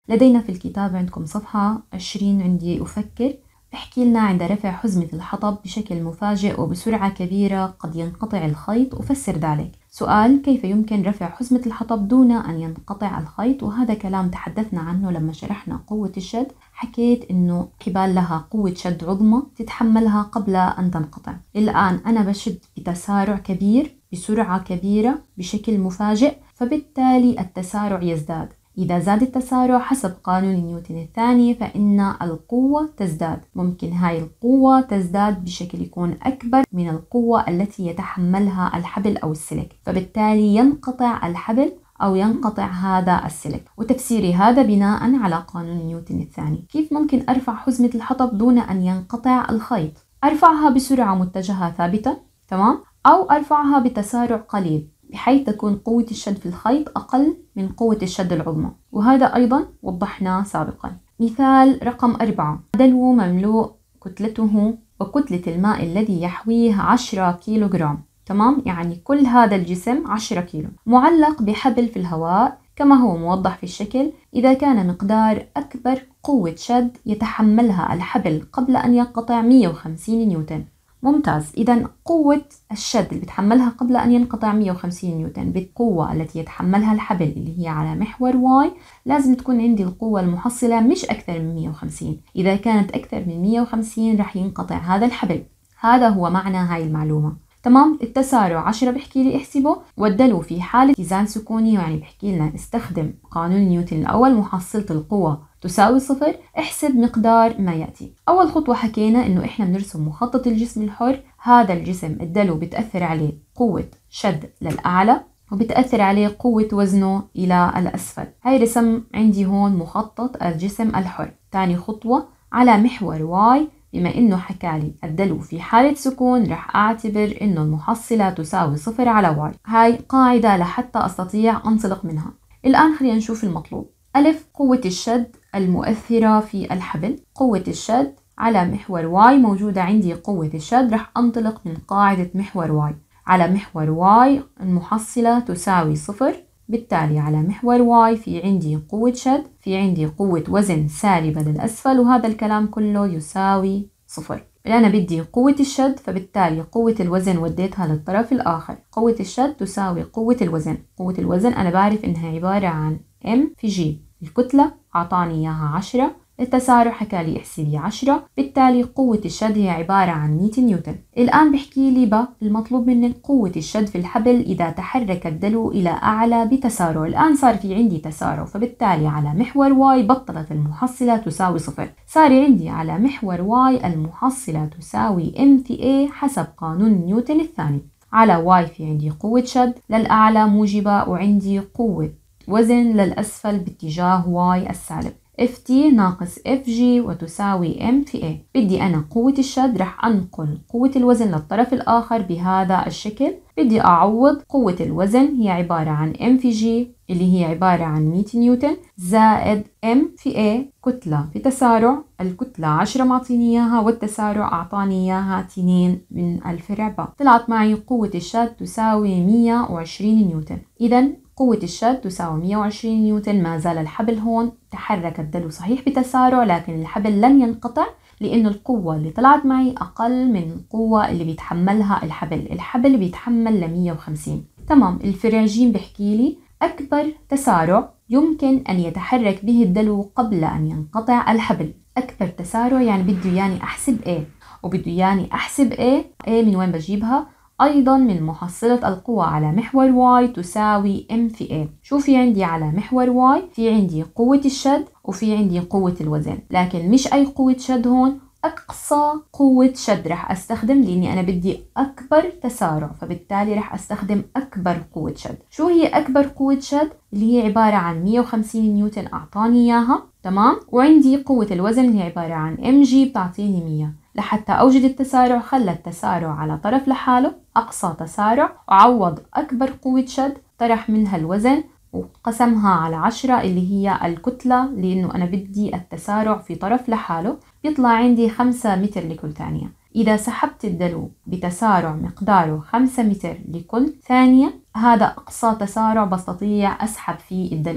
لدينا في الكتاب عندكم صفحة 20 عندي أفكر بحكي لنا عند رفع حزمة الحطب بشكل مفاجئ وبسرعة كبيرة قد ينقطع الخيط، أفسر ذلك. سؤال: كيف يمكن رفع حزمة الحطب دون أن ينقطع الخيط؟ وهذا كلام تحدثنا عنه لما شرحنا قوة الشد. حكيت إنه حبال لها قوة شد عظمى تتحملها قبل أن تنقطع. الآن أنا بشد بتسارع كبير بسرعة كبيرة بشكل مفاجئ، فبالتالي التسارع يزداد. إذا زاد التسارع حسب قانون نيوتن الثاني فإن القوة تزداد. ممكن هاي القوة تزداد بشكل يكون أكبر من القوة التي يتحملها الحبل أو السلك، فبالتالي ينقطع الحبل أو ينقطع هذا السلك. وتفسيري هذا بناء على قانون نيوتن الثاني. كيف ممكن أرفع حزمة الحطب دون أن ينقطع الخيط؟ أرفعها بسرعة متجهة ثابتة، تمام؟ أو أرفعها بتسارع قليل بحيث تكون قوة الشد في الخيط أقل من قوة الشد العظمى، وهذا أيضا وضحناه سابقا. مثال رقم 4: دلو مملوء كتلته وكتلة الماء الذي يحويه 10 كيلوغرام، تمام؟ يعني كل هذا الجسم 10 كيلو، معلق بحبل في الهواء كما هو موضح في الشكل. إذا كان مقدار أكبر قوة شد يتحملها الحبل قبل أن ينقطع 150 نيوتن. ممتاز. إذا قوة الشد اللي بتحملها قبل أن ينقطع 150 نيوتن بالقوة التي يتحملها الحبل اللي هي على محور واي، لازم تكون عندي القوة المحصلة مش أكثر من 150. إذا كانت أكثر من 150 رح ينقطع هذا الحبل. هذا هو معنى هاي المعلومة، تمام؟ التسارع 10 بحكي لي احسبه، والدلو في حالة اتزان سكوني يعني بحكي لنا استخدم قانون نيوتن الأول، محصلة القوة تساوي 0، احسب مقدار ما يأتي. أول خطوة حكينا إنه إحنا بنرسم مخطط الجسم الحر. هذا الجسم الدلو بتأثر عليه قوة شد للأعلى وبتأثر عليه قوة وزنه إلى الأسفل. هاي رسم عندي هون مخطط الجسم الحر. تاني خطوة على محور واي، بما إنه حكالي الدلو في حالة سكون رح أعتبر إنه المحصلة تساوي 0 على واي. هاي قاعدة لحتى أستطيع أنطلق منها. الآن خلينا نشوف المطلوب. ألف: قوة الشد المؤثرة في الحبل. قوة الشد على محور واي موجودة عندي. قوة الشد رح أنطلق من قاعدة محور واي. على محور واي المحصلة تساوي 0، بالتالي على محور واي في عندي قوة شد، في عندي قوة وزن سالبة للأسفل، وهذا الكلام كله يساوي 0. أنا بدي قوة الشد، فبالتالي قوة الوزن وديتها للطرف الآخر. قوة الشد تساوي قوة الوزن. قوة الوزن أنا بعرف إنها عبارة عن M في G. الكتلة أعطاني إياها 10، التسارع حكالي احسبي 10، بالتالي قوة الشد هي عبارة عن 100 نيوتن. الآن بحكي لي المطلوب منك قوة الشد في الحبل إذا تحرك الدلو إلى أعلى بتسارع. الآن صار في عندي تسارع، فبالتالي على محور واي بطلت المحصلة تساوي 0. صار عندي على محور واي المحصلة تساوي M في A حسب قانون نيوتن الثاني. على واي في عندي قوة شد للأعلى موجبة، وعندي قوة وزن للأسفل باتجاه واي السالب. FT ناقص FG وتساوي M في A. بدي أنا قوة الشد رح أنقل قوة الوزن للطرف الآخر بهذا الشكل. بدي أعوض قوة الوزن هي عبارة عن M في G اللي هي عبارة عن 100 نيوتن زائد M في A كتلة في تسارع. الكتلة 10 معطيني إياها، والتسارع أعطاني إياها 2 من الفرع ب. طلعت معي قوة الشد تساوي 120 نيوتن. إذا قوة الشد تساوي 120 نيوتن. ما زال الحبل هون تحرك الدلو صحيح بتسارع، لكن الحبل لن ينقطع لأن القوة اللي طلعت معي أقل من القوة اللي بيتحملها الحبل. الحبل بيتحمل ل 150. تمام. الفرع ج بحكي لي أكبر تسارع يمكن أن يتحرك به الدلو قبل أن ينقطع الحبل. أكبر تسارع يعني بده يعني أحسب A، وبده يعني أحسب A من وين بجيبها؟ أيضا من محصلة القوة على محور Y تساوي M في A. شو في عندي على محور Y؟ في عندي قوة الشد وفي عندي قوة الوزن، لكن مش أي قوة شد هون، أقصى قوة شد رح أستخدم لأني أنا بدي أكبر تسارع، فبالتالي رح أستخدم أكبر قوة شد. شو هي أكبر قوة شد؟ اللي هي عبارة عن 150 نيوتن أعطاني إياها، تمام؟ وعندي قوة الوزن اللي هي عبارة عن MG بتعطيني 100. لحتى أوجد التسارع خلى التسارع على طرف لحاله أقصى تسارع، وعوض أكبر قوة شد طرح منها الوزن وقسمها على 10 اللي هي الكتلة، لأنه أنا بدي التسارع في طرف لحاله. بيطلع عندي 5 متر لكل ثانية. إذا سحبت الدلو بتسارع مقداره 5 متر لكل ثانية، هذا أقصى تسارع بستطيع أسحب فيه الدلو.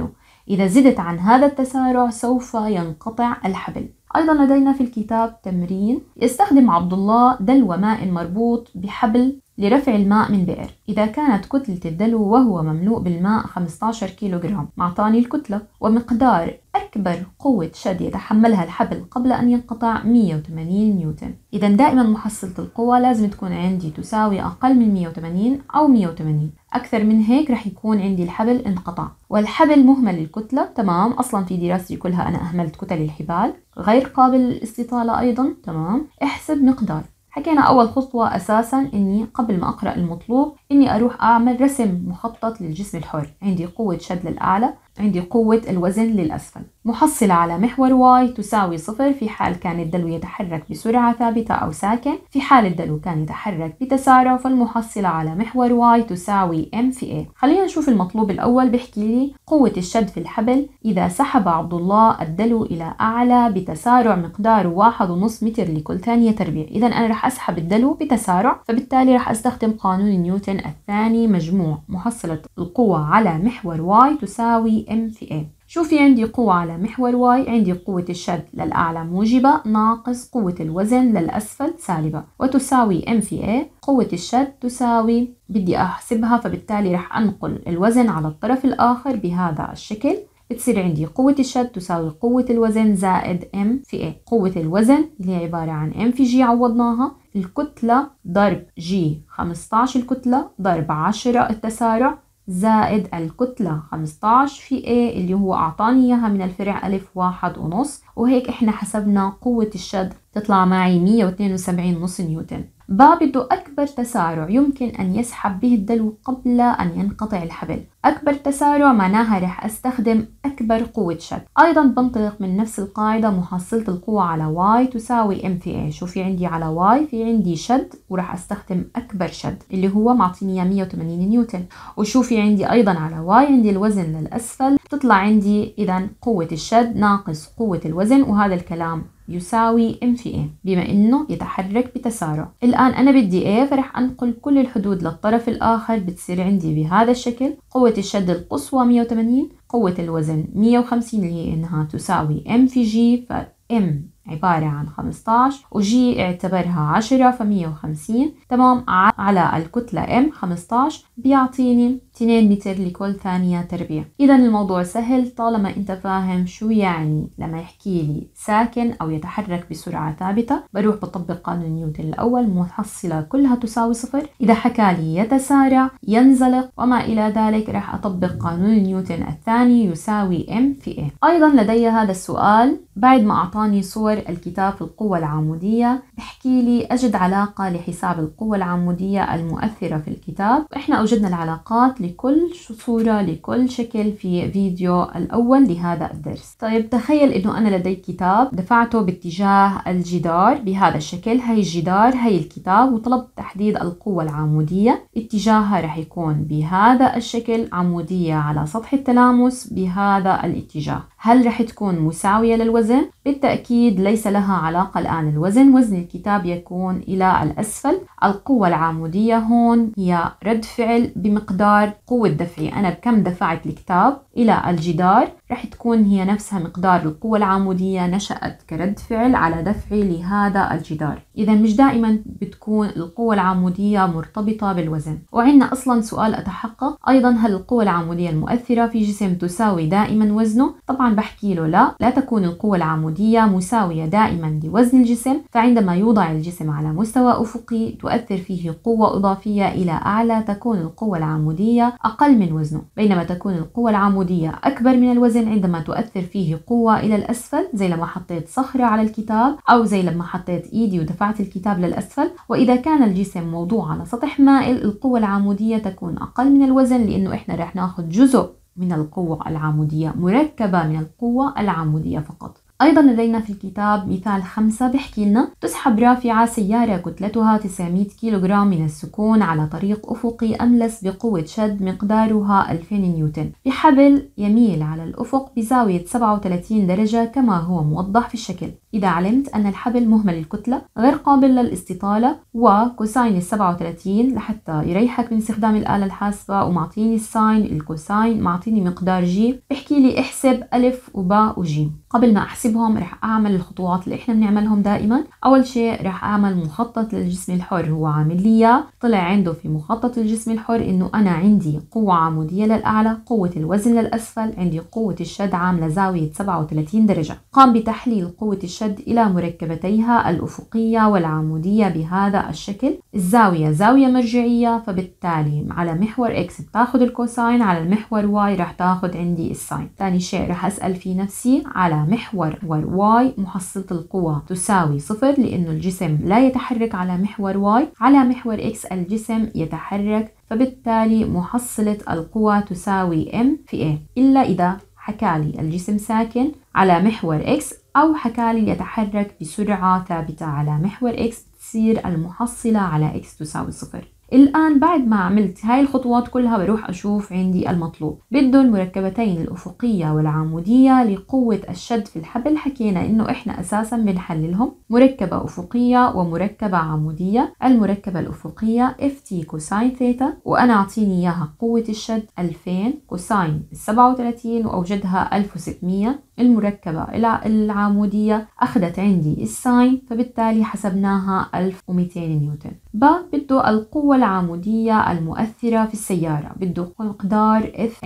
إذا زدت عن هذا التسارع سوف ينقطع الحبل. أيضا لدينا في الكتاب تمرين. يستخدم عبد الله دلو ماء مربوط بحبل لرفع الماء من بئر. إذا كانت كتلة الدلو وهو مملوء بالماء 15 كيلوغرام، معطاني الكتلة ومقدار أكبر قوة شد يتحملها الحبل قبل أن ينقطع 180 نيوتن. إذا دائما محصلة القوة لازم تكون عندي تساوي أقل من 180 أو 180. أكثر من هيك رح يكون عندي الحبل انقطع. والحبل مهمل الكتلة، تمام، أصلا في دراستي كلها أنا أهملت كتل الحبال، غير قابل للاستطالة أيضا، تمام. احسب مقدار. حكينا أول خطوة أساسا إني قبل ما أقرأ المطلوب إني أروح أعمل رسم مخطط للجسم الحر. عندي قوة شد للأعلى، عندي قوة الوزن للأسفل. محصلة على محور واي تساوي 0 في حال كان الدلو يتحرك بسرعة ثابتة أو ساكن. في حال الدلو كان يتحرك بتسارع فالمحصلة على محور واي تساوي M في A. خلينا نشوف المطلوب الأول. بيحكي لي قوة الشد في الحبل إذا سحب عبد الله الدلو إلى أعلى بتسارع مقداره 1.5 متر لكل ثانية تربيع. إذا أنا رح أسحب الدلو بتسارع، فبالتالي رح أستخدم قانون نيوتن الثاني مجموع محصلة القوة على محور واي تساوي M في A. شوفي عندي قوة على محور واي، عندي قوة الشد للأعلى موجبة ناقص قوة الوزن للأسفل سالبة، وتساوي M في A. قوة الشد تساوي، بدي أحسبها، فبالتالي رح أنقل الوزن على الطرف الآخر بهذا الشكل. بتصير عندي قوة الشد تساوي قوة الوزن زائد M في A. قوة الوزن اللي هي عبارة عن M في G عوضناها، الكتلة ضرب G 15 الكتلة ضرب 10 التسارع زائد الكتلة 15 في A اللي هو أعطاني إياها من الفرع ألف 1.5. وهيك إحنا حسبنا قوة الشد تطلع معي 172.5 نيوتن. بده أكبر تسارع يمكن أن يسحب به الدلو قبل أن ينقطع الحبل. أكبر تسارع معناها رح أستخدم أكبر قوة شد. أيضا بنطلق من نفس القاعدة، محصلة القوة على Y تساوي M في A. شوفي عندي على Y في عندي شد ورح أستخدم أكبر شد اللي هو معطيني 180 نيوتن. وشوفي عندي أيضا على Y عندي الوزن للأسفل، تطلع عندي إذا قوة الشد ناقص قوة الوزن، وهذا الكلام يساوي M في A بما إنه يتحرك بتسارع. الآن أنا بدي A، فرح أنقل كل الحدود للطرف الآخر. بتصير عندي بهذا الشكل قوة الشد القصوى 180، قوة الوزن 150 اللي هي إنها تساوي M في G، ف M عبارة عن 15 وجي اعتبرها 10 ف150، تمام، على الكتلة M 15 بيعطيني 2 متر لكل ثانية تربيع. إذا الموضوع سهل طالما أنت فاهم شو يعني لما يحكي لي ساكن أو يتحرك بسرعة ثابتة. بروح بطبق قانون نيوتن الأول، محصلة كلها تساوي 0. إذا حكى لي يتسارع، ينزلق وما إلى ذلك، راح أطبق قانون نيوتن الثاني يساوي M في A. أيضا لدي هذا السؤال بعد ما أعطاني صور الكتاب في القوة العمودية، بحكي لي أجد علاقة لحساب القوة العمودية المؤثرة في الكتاب. إحنا أوجدنا العلاقات لكل صورة لكل شكل في فيديو الأول لهذا الدرس. طيب تخيل إنه أنا لدي كتاب دفعته باتجاه الجدار بهذا الشكل، هي الجدار هي الكتاب، وطلبت تحديد القوة العمودية. اتجاهها رح يكون بهذا الشكل، عمودية على سطح التلامس بهذا الاتجاه. هل رح تكون مساوية للوزن؟ بالتأكيد ليس لها علاقة الآن الوزن. وزن الكتاب يكون إلى الأسفل. القوة العمودية هون هي رد فعل بمقدار قوة دفعي. أنا بكم دفعت الكتاب إلى الجدار رح تكون هي نفسها مقدار القوة العمودية نشأت كرد فعل على دفعي لهذا الجدار. إذا مش دائما بتكون القوة العمودية مرتبطة بالوزن. وعندنا أصلا سؤال أتحقق أيضا، هل القوة العمودية المؤثرة في جسم تساوي دائما وزنه؟ طبعا بحكي له لا تكون القوة العمودية مساوية دائما لوزن الجسم. فعندما يوضع الجسم على مستوى أفقي تؤثر فيه قوة إضافية إلى أعلى، تكون القوة العمودية أقل من وزنه، بينما تكون القوة العمودية أكبر من الوزن عندما تؤثر فيه قوة إلى الأسفل، زي لما حطيت صخرة على الكتاب أو زي لما حطيت إيدي ودفعت الكتاب للأسفل. وإذا كان الجسم موضوع على سطح مائل القوة العمودية تكون أقل من الوزن، لأنه إحنا رح ناخد جزء من القوة العمودية، مركبة من القوة العمودية فقط. أيضا لدينا في الكتاب مثال 5 بيحكي لنا: تسحب رافعة سيارة كتلتها 900 كيلوغرام من السكون على طريق أفقي أملس بقوة شد مقدارها 2000 نيوتن بحبل يميل على الأفق بزاوية 37 درجة كما هو موضح في الشكل. إذا علمت أن الحبل مهمل الكتلة غير قابل للاستطالة وكوساين 37 لحتى يريحك من استخدام الآلة الحاسبة ومعطيني الساين الكوساين معطيني مقدار جي، بحكي لي احسب ألف وباء وجيم. قبل ما أحسبهم رح أعمل الخطوات اللي إحنا بنعملهم دائما. أول شيء رح أعمل مخطط للجسم الحر، هو عامل لي طلع عنده في مخطط الجسم الحر إنه أنا عندي قوة عمودية للأعلى، قوة الوزن للأسفل، عندي قوة الشد عاملة زاوية 37 درجة. قام بتحليل قوة الشد إلى مركبتيها الأفقية والعمودية بهذا الشكل. الزاوية زاوية مرجعية، فبالتالي على محور إكس بتاخد الكوساين، على المحور واي رح تاخد عندي الساين. ثاني شيء رح أسأل في نفسي على محور واي محصلة القوة تساوي 0 لأنه الجسم لا يتحرك على محور واي، على محور إكس الجسم يتحرك، فبالتالي محصلة القوة تساوي M في A، إلا إذا حكالي الجسم ساكن على محور إكس أو حكالي يتحرك بسرعة ثابتة على محور إكس، تصير المحصلة على إكس تساوي 0. الآن بعد ما عملت هاي الخطوات كلها بروح أشوف عندي المطلوب. بده المركبتين الأفقية والعمودية لقوة الشد في الحبل. حكينا إنه إحنا أساسا بنحللهم مركبة أفقية ومركبة عمودية. المركبة الأفقية FT كوساين ثيتا، وأنا أعطيني إياها قوة الشد 2000 كوساين 37 وأوجدها 1600. المركبة العمودية أخذت عندي الساين، فبالتالي حسبناها 1200 نيوتن. بده القوة العمودية المؤثرة في السيارة، بده مقدار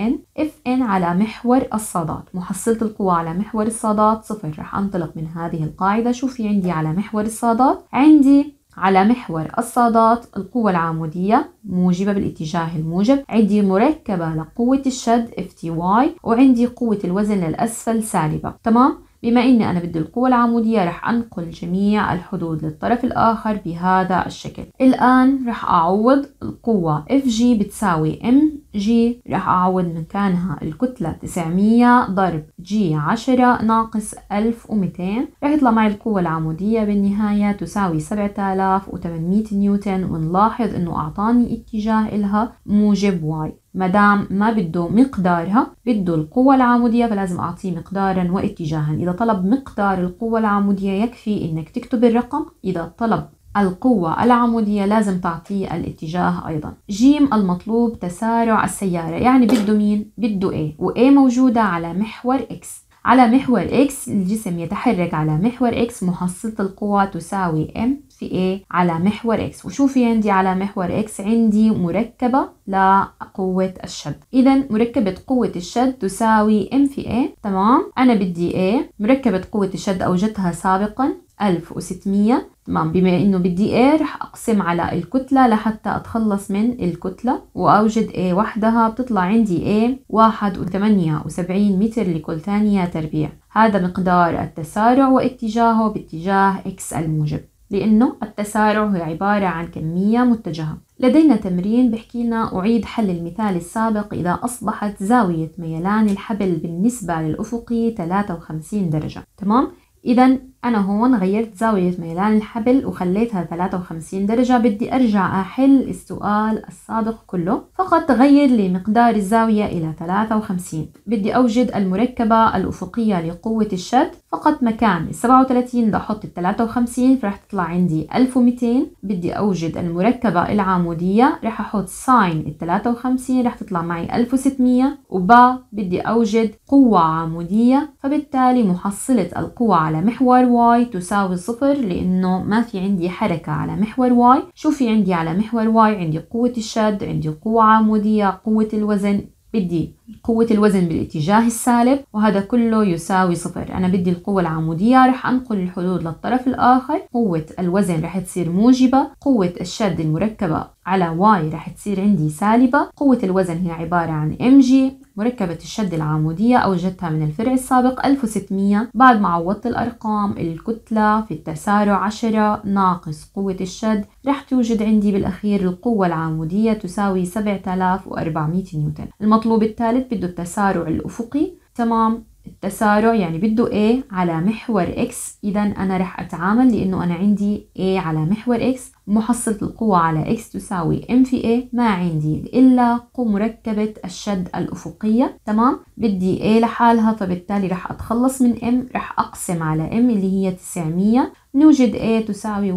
FN على محور الصادات. محصلة القوة على محور الصادات 0. رح أنطلق من هذه القاعدة. شو في عندي على محور الصادات؟ عندي على محور الصادات القوة العمودية موجبة بالاتجاه الموجب، عندي مركبة لقوة الشد FTY، وعندي قوة الوزن للأسفل سالبة. تمام؟ بما إني أنا بدي القوة العمودية رح أنقل جميع الحدود للطرف الآخر بهذا الشكل. الآن رح أعوض القوة FG بتساوي MG، رح أعوض مكانها الكتلة 900 ضرب G 10 ناقص 1200، رح يطلع معي القوة العمودية بالنهاية تساوي 7800 نيوتن. ونلاحظ إنه أعطاني اتجاه إلها موجب Y. مدام ما بده مقدارها، بده القوة العمودية، فلازم أعطيه مقدارا واتجاها. إذا طلب مقدار القوة العمودية يكفي إنك تكتب الرقم، إذا طلب القوة العمودية لازم تعطيه الاتجاه أيضا. جيم المطلوب تسارع السيارة، يعني بده مين؟ بده A، و A موجودة على محور X. على محور X الجسم يتحرك على محور X، محصلة القوة تساوي M في A على محور X. وشو في عندي على محور X؟ عندي مركبة لقوة الشد. إذا مركبة قوة الشد تساوي M في A. تمام؟ أنا بدي A. مركبة قوة الشد أوجدتها سابقا 1600. تمام، بما إنه بدي A رح أقسم على الكتلة لحتى أتخلص من الكتلة وأوجد A وحدها. بتطلع عندي A 1.78 متر لكل ثانية تربيع. هذا مقدار التسارع واتجاهه باتجاه X الموجب، لأنه التسارع هو عبارة عن كمية متجهة. لدينا تمرين بحكي لنا أعيد حل المثال السابق إذا أصبحت زاوية ميلان الحبل بالنسبة للأفقي 53 درجة. تمام؟ إذا أنا هون غيرت زاوية ميلان الحبل وخليتها 53 درجة. بدي أرجع أحل السؤال السابق كله، فقط غير لي مقدار الزاوية إلى 53. بدي أوجد المركبة الأفقية لقوة الشد، فقط مكان 37 بدي أحط 53 فرح تطلع عندي 1200. بدي أوجد المركبة العمودية، رح أحط ساين 53 رح تطلع معي 1600. بدي أوجد قوة عمودية، فبالتالي محصلة القوة على محور واي تساوي 0 لأنه ما في عندي حركة على محور واي. شو في عندي على محور واي؟ عندي قوة الشد، عندي قوة عمودية، قوة الوزن. بدي قوة الوزن بالاتجاه السالب وهذا كله يساوي 0. أنا بدي القوة العمودية، رح أنقل الحدود للطرف الآخر. قوة الوزن رح تصير موجبة، قوة الشد المركبة على واي رح تصير عندي سالبة. قوة الوزن هي عبارة عن MG. مركبة الشد العمودية أوجدتها من الفرع السابق 1600. بعد ما عوضت الأرقام، الكتلة في التسارع 10 ناقص قوة الشد، رح توجد عندي بالأخير القوة العمودية تساوي 7400 نيوتن. المطلوب الثالث بده التسارع الأفقي. تمام، التسارع يعني بده A على محور X، إذا أنا رح أتعامل لأنه أنا عندي A على محور X، محصلة القوة على X تساوي M في A، ما عندي إلا مركبة الشد الأفقية. تمام، بدي A لحالها، فبالتالي رح أتخلص من M، رح أقسم على M اللي هي 900، نوجد A تساوي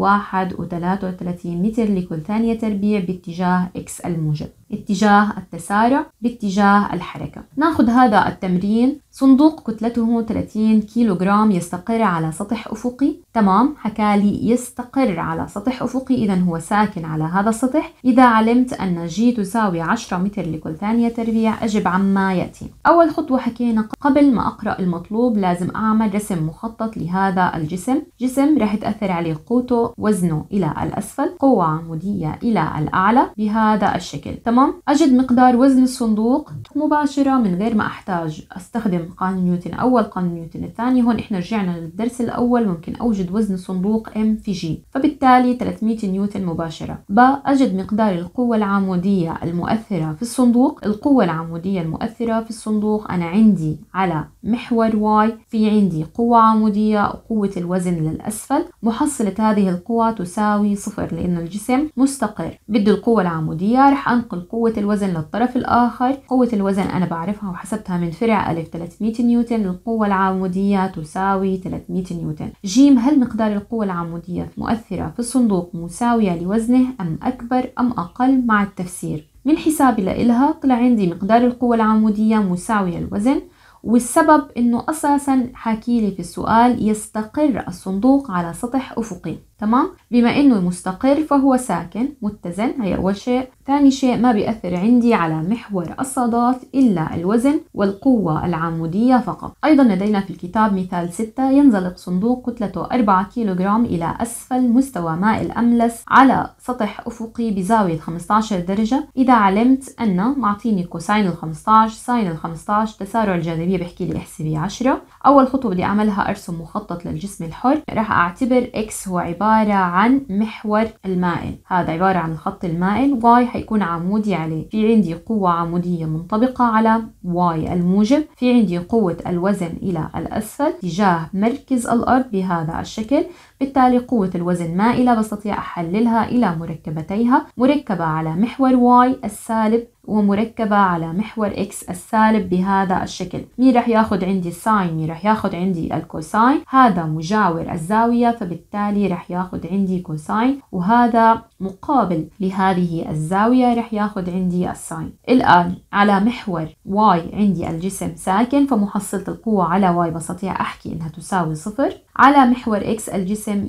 1.33 متر لكل ثانية تربيع باتجاه X الموجب، اتجاه التسارع باتجاه الحركة. ناخذ هذا التمرين. صندوق كتلته 30 كيلوغرام يستقر على سطح أفقي. تمام، حكالي يستقر على سطح أفقي، إذا هو ساكن على هذا السطح. إذا علمت أن G تساوي 10 متر لكل ثانية تربيع أجب عما يأتي. أول خطوة حكينا قبل ما أقرأ المطلوب لازم أعمل رسم مخطط لهذا الجسم. جسم رح تأثر عليه قوته وزنه إلى الأسفل، قوة عمودية إلى الأعلى بهذا الشكل. تمام، أجد مقدار وزن الصندوق مباشرة من غير ما أحتاج أستخدم قانون نيوتن أول قانون نيوتن الثاني. هون إحنا رجعنا للدرس الأول، ممكن أوجد وزن الصندوق M في G، فبالتالي 300 نيوتن مباشرة. أجد مقدار القوة العمودية المؤثرة في الصندوق. القوة العمودية المؤثرة في الصندوق أنا عندي على محور Y، في عندي قوة عمودية وقوة الوزن للأسفل، محصلة هذه القوة تساوي 0 لأنه الجسم مستقر. بدي القوة العمودية، رح أنقل قوة الوزن للطرف الآخر. قوة الوزن أنا بعرفها وحسبتها من فرع ألف 300 نيوتن، القوة العمودية تساوي 300 نيوتن. جيم، هل مقدار القوة العمودية المؤثرة في الصندوق مساوية لوزنه أم أكبر أم أقل؟ مع التفسير من حسابي لإلها طلع عندي مقدار القوة العمودية مساوية للوزن، والسبب إنه أساساً حاكيلي في السؤال يستقر الصندوق على سطح أفقي. تمام، بما إنه مستقر فهو ساكن متزن، هي أول شيء. ثاني شيء ما بيأثر عندي على محور الصادات إلا الوزن والقوة العمودية فقط. أيضا لدينا في الكتاب مثال 6، ينزلق صندوق كتلته 4 كيلوغرام إلى أسفل مستوى ماء الأملس على سطح أفقي بزاوية 15 درجة. إذا علمت أن معطيني كوساين ال15 ساين ال15 تسارع الجاذبية بحكي لي احسبي 10. أول خطوة بدي أعملها أرسم مخطط للجسم الحر. راح أعتبر X هو عبارة عن محور المائل، هذا عبارة عن الخط المائل. Y حيكون عمودي عليه، في عندي قوة عمودية منطبقة على Y الموجب، في عندي قوة الوزن إلى الأسفل تجاه مركز الأرض بهذا الشكل. بالتالي قوة الوزن مائلة، بستطيع أحللها إلى مركبتيها، مركبة على محور Y السالب ومركبة على محور X السالب بهذا الشكل. مين رح ياخد عندي الساين؟ مين رح ياخد عندي الكوساين؟ هذا مجاور الزاوية، فبالتالي رح ياخد عندي كوساين، وهذا مقابل لهذه الزاوية رح ياخد عندي الساين. الآن على محور Y عندي الجسم ساكن، فمحصلة القوة على Y بستطيع أحكي إنها تساوي 0. على محور X الجسم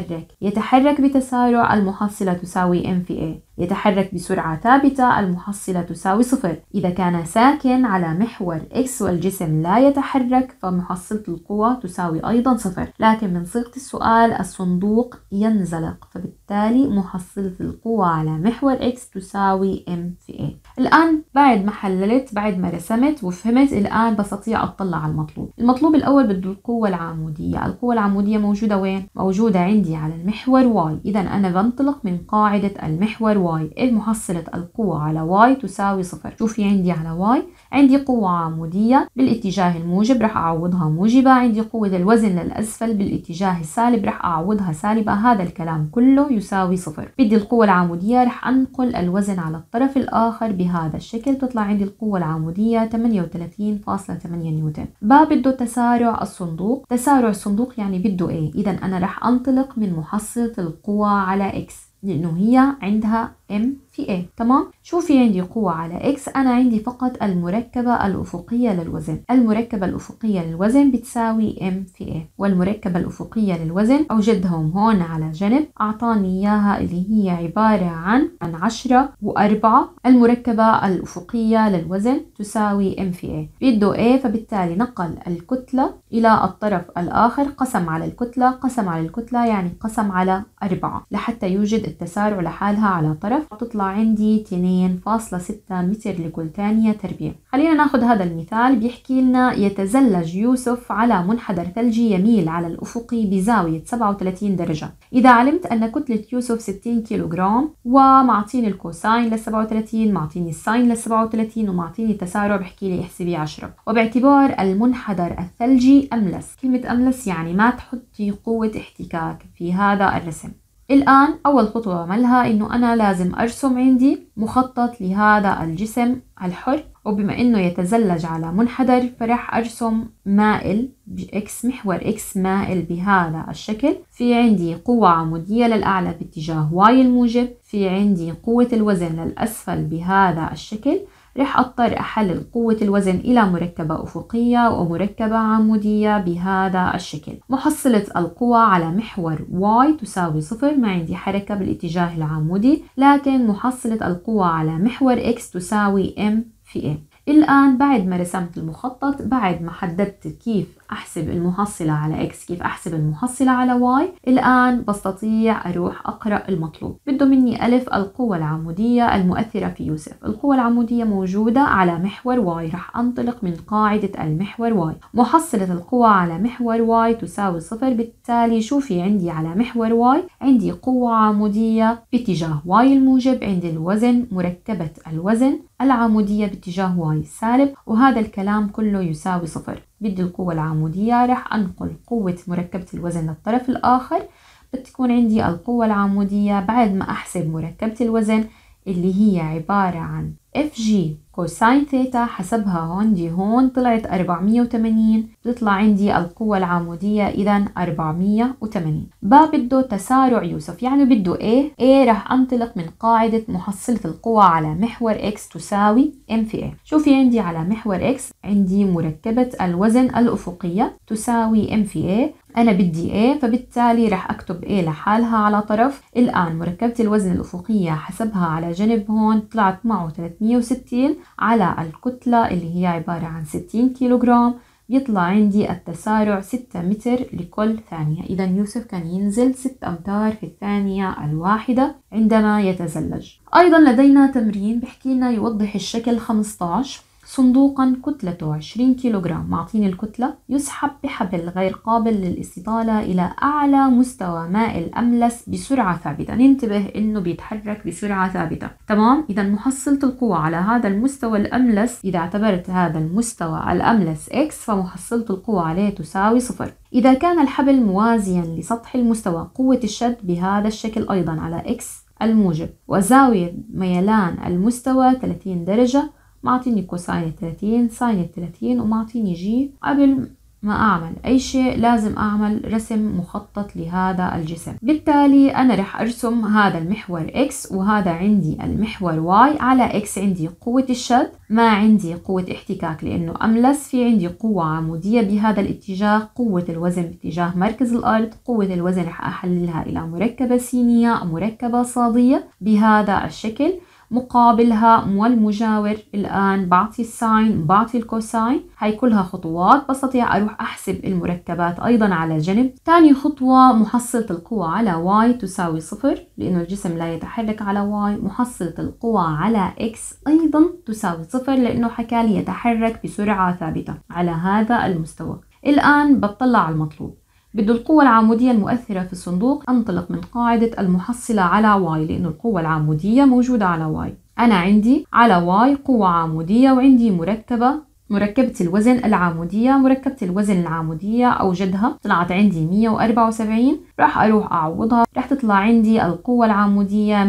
يتحرك بتسارع، المحصلة تساوي M في A. يتحرك بسرعة ثابتة، المحصلة تساوي 0. إذا كان ساكن على محور X والجسم لا يتحرك فمحصلة القوة تساوي أيضا 0. لكن من صيغة السؤال الصندوق ينزلق، فبالتالي محصلة القوة على محور X تساوي M في A. الآن بعد ما حللت، بعد ما رسمت وفهمت، الآن بستطيع أطلع على المطلوب. المطلوب الأول بده القوة العمودية. القوة العمودية موجودة وين؟ موجودة عندي على المحور Y. إذا أنا بنطلق من قاعدة المحور Y، إذ محصلة القوة على Y تساوي 0. شوفي عندي على Y عندي قوة عمودية بالاتجاه الموجب، رح أعوضها موجبة. عندي قوة الوزن للأسفل بالاتجاه السالب، رح أعوضها سالبة. هذا الكلام كله يساوي 0. بدي القوة العمودية، رح أنقل الوزن على الطرف الآخر بهذا الشكل، تطلع عندي القوة العمودية 38.8 نيوتن. بده تسارع الصندوق. تسارع الصندوق يعني بده إيه؟ إذا أنا رح أنطلق من محصلة القوة على X لأنه هي عندها M في A. تمام، شوفي عندي قوة على X، أنا عندي فقط المركبة الأفقية للوزن. المركبة الأفقية للوزن بتساوي M في A، والمركبة الأفقية للوزن أوجدهم هون على جنب، أعطاني إياها اللي هي عبارة عن 10 و4. المركبة الأفقية للوزن تساوي M في A. بده A، فبالتالي نقل الكتلة إلى الطرف الآخر، قسم على الكتلة، قسم على الكتلة يعني قسم على 4 لحتى يوجد التسارع لحالها على طرف الطرف بتطلع عندي 2.6 متر لكل ثانية تربيع. خلينا ناخد هذا المثال، بيحكي لنا يتزلج يوسف على منحدر ثلجي يميل على الأفقي بزاوية 37 درجة. إذا علمت أن كتلة يوسف 60 كيلوغرام ومعطيني الكوساين لل 37، معطيني الساين لل 37، ومعطيني التسارع بحكي لي احسبي 10، وباعتبار المنحدر الثلجي أملس، كلمة أملس يعني ما تحطي قوة احتكاك في هذا الرسم. الآن أول خطوة بعملها إنه أنا لازم أرسم عندي مخطط لهذا الجسم الحر، وبما إنه يتزلج على منحدر فرح أرسم مائل بإكس، محور إكس مائل بهذا الشكل. في عندي قوة عمودية للأعلى باتجاه واي الموجب، في عندي قوة الوزن للأسفل بهذا الشكل. رح أضطر أحلل قوة الوزن إلى مركبة أفقية ومركبة عمودية بهذا الشكل. محصلة القوى على محور Y تساوي 0، ما عندي حركة بالاتجاه العمودي، لكن محصلة القوى على محور X تساوي M في A. الآن بعد ما رسمت المخطط، بعد ما حددت كيف أحسب المحصلة على X، كيف أحسب المحصلة على Y، الآن بستطيع أروح أقرأ المطلوب. بده مني ألف القوة العمودية المؤثرة في يوسف. القوة العمودية موجودة على محور Y، رح أنطلق من قاعدة المحور Y. محصلة القوة على محور Y تساوي 0، بالتالي شوفي عندي على محور Y عندي قوة عمودية باتجاه Y الموجب، عندي الوزن مركبة الوزن العمودية باتجاه واي سالب، وهذا الكلام كله يساوي 0. بدي القوة العمودية، رح أنقل قوة مركبة الوزن للطرف الآخر، بتكون عندي القوة العمودية بعد ما أحسب مركبة الوزن اللي هي عبارة عن FG كوساين ثيتا، حسبها عندي هون طلعت 480، بتطلع عندي القوة العمودية إذا 480. بده تسارع يوسف، يعني بده A رح أنطلق من قاعدة محصلة القوة على محور X تساوي M في A. شوفي عندي على محور X عندي مركبة الوزن الأفقية تساوي M في A، أنا بدي A فبالتالي رح أكتب A لحالها على طرف. الآن مركبة الوزن الأفقية حسبها على جنب هون طلعت معه 360 على الكتلة اللي هي عبارة عن 60 كيلوغرام، بيطلع عندي التسارع 6 متر لكل ثانية. إذا يوسف كان ينزل 6 أمتار في الثانية الواحدة عندما يتزلج. أيضا لدينا تمرين بحكي لنا يوضح الشكل 15. صندوقا كتلته 20 كيلوغرام، معطيني الكتلة، يسحب بحبل غير قابل للاستطالة إلى أعلى مستوى مائل أملس بسرعة ثابتة. ننتبه إنه بيتحرك بسرعة ثابتة، تمام؟ إذا محصلة القوة على هذا المستوى الأملس، إذا اعتبرت هذا المستوى الأملس X فمحصلة القوة عليه تساوي 0. إذا كان الحبل موازيا لسطح المستوى، قوة الشد بهذا الشكل أيضا على X الموجب، وزاوية ميلان المستوى 30 درجة، معطيني كوساين 30 ساين 30، ومعطيني جي. قبل ما أعمل أي شيء لازم أعمل رسم مخطط لهذا الجسم. بالتالي أنا رح أرسم هذا المحور X، وهذا عندي المحور Y. على X عندي قوة الشد، ما عندي قوة احتكاك لأنه أملس. في عندي قوة عمودية بهذا الاتجاه، قوة الوزن باتجاه مركز الأرض. قوة الوزن رح أحللها إلى مركبة سينية أو مركبة صادية بهذا الشكل، مقابلها والمجاور. الآن بعطي الساين، بعطي الكوساين، هاي كلها خطوات بستطيع أروح أحسب المركبات أيضا على جنب. تاني خطوة محصلة القوة على Y تساوي 0، لأنه الجسم لا يتحرك على Y. محصلة القوة على X أيضا تساوي 0، لأنه حكالي يتحرك بسرعة ثابتة على هذا المستوى. الآن بطلع على المطلوب، بده القوة العمودية المؤثرة في الصندوق. أنطلق من قاعدة المحصلة على Y، لأنه القوة العمودية موجودة على Y. أنا عندي على Y قوة عمودية، وعندي مركبة الوزن العمودية. مركبة الوزن العمودية أوجدها، طلعت عندي 174، راح أروح أعوضها، راح تطلع عندي القوة العمودية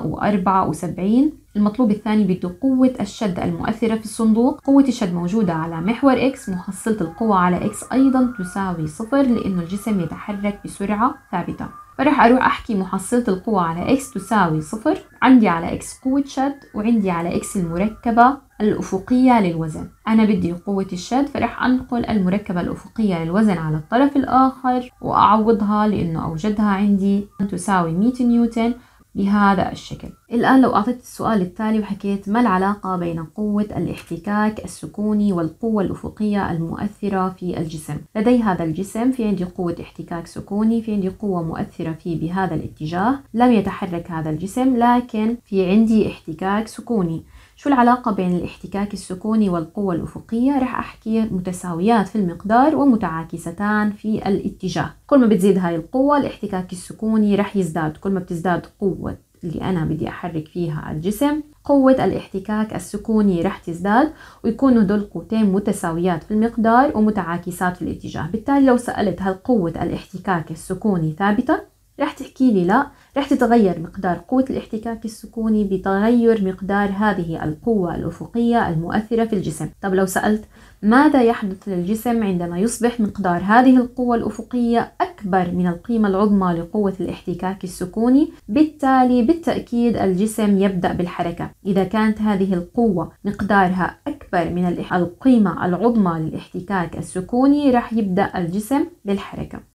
174. المطلوب الثاني بده قوة الشد المؤثرة في الصندوق. قوة الشد موجودة على محور X، محصلة القوة على X أيضا تساوي 0، لأنه الجسم يتحرك بسرعة ثابتة. فرح أروح أحكي محصلة القوة على X تساوي 0. عندي على X قوة شد، وعندي على X المركبة الأفقية للوزن. أنا بدي قوة الشد، فرح أنقل المركبة الأفقية للوزن على الطرف الآخر وأعوضها، لأنه أوجدها عندي تساوي 100 نيوتن. بهذا الشكل. الآن لو أعطيت السؤال التالي وحكيت ما العلاقة بين قوة الاحتكاك السكوني والقوة الأفقية المؤثرة في الجسم؟ لدي هذا الجسم في عندي قوة احتكاك سكوني، في عندي قوة مؤثرة فيه بهذا الاتجاه، لم يتحرك هذا الجسم لكن في عندي احتكاك سكوني. شو العلاقة بين الاحتكاك السكوني والقوة الأفقية؟ رح أحكي متساويات في المقدار ومتعاكستان في الاتجاه. كل ما بتزيد هاي القوة الاحتكاك السكوني رح يزداد، كل ما بتزداد قوة اللي أنا بدي أحرك فيها الجسم قوة الاحتكاك السكوني رح تزداد، ويكونوا دول قوتين متساويات في المقدار ومتعاكسات في الاتجاه. بالتالي لو سألت هل قوة الاحتكاك السكوني ثابتة؟ رح تحكي لي لا، رح تتغير مقدار قوة الاحتكاك السكوني بتغير مقدار هذه القوة الأفقية المؤثرة في الجسم. طب لو سألت ماذا يحدث للجسم عندما يصبح مقدار هذه القوة الأفقية أكبر من القيمة العظمى لقوة الاحتكاك السكوني؟ بالتالي بالتأكيد الجسم يبدأ بالحركة. إذا كانت هذه القوة مقدارها أكبر من القيمة العظمى للاحتكاك السكوني رح يبدأ الجسم بالحركة.